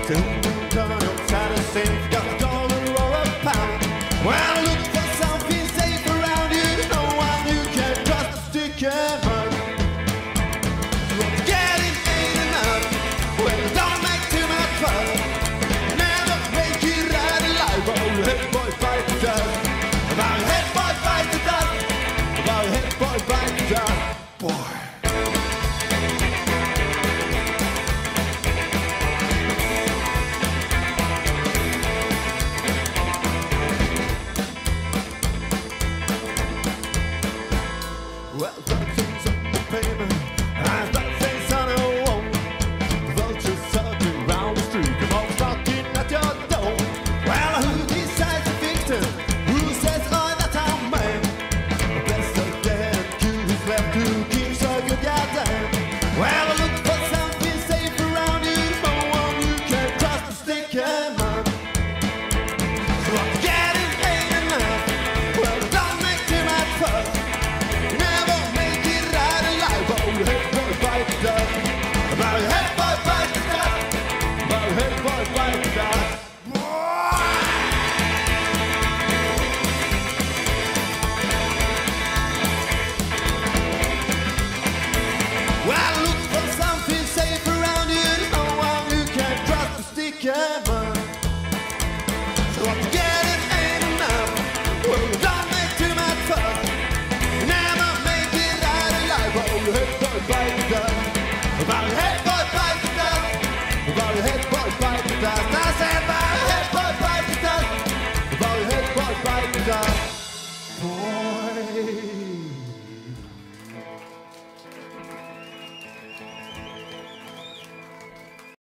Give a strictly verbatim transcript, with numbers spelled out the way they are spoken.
Till you turn upside and safe, got a dollar or a pound. Well, look for something safe around you, no one you can trust to stick your mud. Getting ain't enough, well, don't make too much fun. Never make it out alive, oh, head boy, fight the dust. About head boy, fight the dust. About head boy, fight the dust. Boy. Well, got things on the pavement, I've got things on a wall. The vultures circling round the street, come on, knocking at your door. Well, who decides the victim? Who says, oh, that's our man? The best of them, who's left to keep so good, goddamn. Well, look for something safe around you, no one you can trust to stick your mud. So I'm getting ain't enough, well, don't make too much fuss. About head boy, fight the dust. About head boy, fight the dust. Well, look for something safe around you, no one you can trust to stick your mud. So what you get ain't enough, well, don't make too much fuss. Never make it out alive, oh, head boy, fight the dust. About head boy, fight the dust. About head boy, fight the dust. I said about head boy, fight the dust. About head boy, fight the dust. Boy.